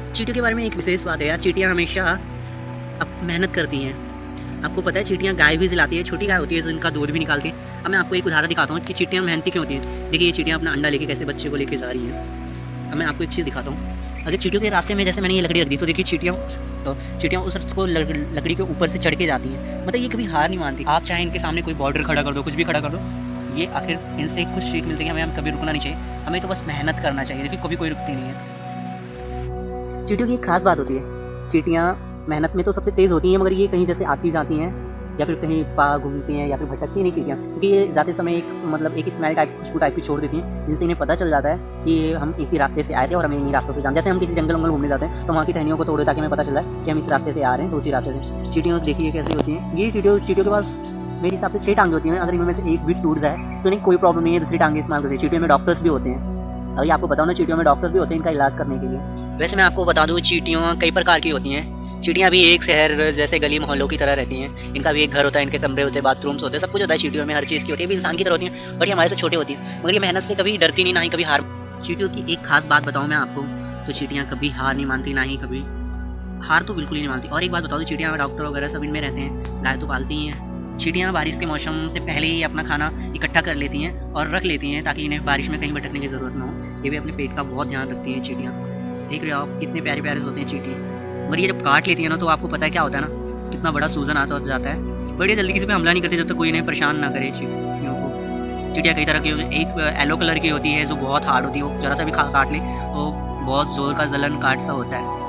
चींटियों के बारे में एक विशेष बात है यार, चींटियाँ हमेशा अब मेहनत करती हैं। आपको पता है चींटियाँ गाय भी जिलाती है, छोटी गाय होती है जिनका दूध भी निकालती है। अब मैं आपको एक उदाहरण दिखाता हूँ कि चींटियाँ मेहनती क्यों होती हैं। देखिए ये चींटियाँ अपना अंडा लेके कैसे बच्चे को लेके जा रही हैं। अब मैं आपको एक चीज़ दिखाता हूँ। अगर चींटियों के रास्ते में जैसे मैंने ये लकड़ी रख दी तो देखिए चींटियाँ उसको लकड़ी के ऊपर से चढ़ के जाती हैं। मतलब ये कभी हार नहीं मानती। आप चाहे इनके सामने कोई बॉर्डर खड़ा कर दो, कुछ भी खड़ा कर दो, ये आखिर इनसे कुछ सीख मिलती है, हमें कभी रुकना नहीं चाहिए, हमें तो बस मेहनत करना चाहिए। देखिए कभी कोई रुकती नहीं है। चींटियों की एक खास बात होती है, चींटियाँ मेहनत में तो सबसे तेज़ होती हैं, मगर ये कहीं जैसे आती जाती हैं या फिर कहीं घूमती हैं या फिर भटकती नहीं चींटियाँ, क्योंकि ये जाते समय एक स्मेल टाइप, खुशबू टाइप की छोड़ देती हैं, जिससे इन्हें पता चल जाता है कि हम इसी रास्ते से आए थे और हमें इन्हीं रास्तों से जाना। जैसे हम किसी जंगल घूमने जाते हैं तो वहाँ की टहनियों को तोड़े ताकि हमें पता चल रहा है कि हम इस रास्ते से आ रहे हैं, तो उसी रास्ते से। चींटियों देखिए कैसी होती हैं। ये चींटियों के पास मेरे हिसाब से 6 टांगें होती हैं। अगर इनमें से एक भी टूट जाए तो इन्हें कोई प्रॉब्लम नहीं है, दूसरी टांगें इस्तेमाल करती है। चींटियों में डॉक्टर्स भी होते हैं। अभी आपको बताओ ना, चींटियों में डॉक्टर्स भी होते हैं इनका इलाज करने के लिए। वैसे मैं आपको बता दूं, चींटियाँ कई प्रकार की होती हैं। चींटियाँ भी एक शहर जैसे गली मोहल्लों की तरह रहती हैं। इनका भी एक घर होता है, इनके कमरे होते हैं, बाथरूम्स होते हैं, सब कुछ होता है। चींटियों में हर चीज़ की होती है, भी इंसान की तरह होती है, बट ये हमारे से छोटे होती है, मगर ये मेहनत से कभी डरती नहीं, ना ही कभी हार। चींटियों की एक खास बात बताऊँ मैं आपको, तो चींटियाँ कभी हार नहीं मानती, ना ही कभी हार तो बिल्कुल ही नहीं मानती। और एक बात बताओ, चींटियाँ डॉक्टर वगैरह सब इनमें रहते हैं, गाय तो पालती ही हैं। चींटियाँ बारिश के मौसम से पहले ही अपना खाना इकट्ठा कर लेती हैं और रख लेती हैं ताकि इन्हें बारिश में कहीं भटकने की ज़रूरत ना हो। ये भी अपने पेट का बहुत ध्यान रखती हैं चींटियाँ। देख रहे हो आप कितने प्यारे प्यारे होते हैं चींटी। मगर ये जब काट लेती है ना, तो आपको पता है क्या होता है ना, कितना बड़ा सूजन आता जाता है। बट ये जल्दी किसी पे हमला नहीं करती जब तक कोई इन्हें परेशान ना करे। चींटियों को चींटियाँ कई तरह की, एक येलो कलर की होती है जो बहुत हार्ड होती है, वो ज़रा सा भी काट ले तो बहुत ज़ोर का जलन काट सा होता है।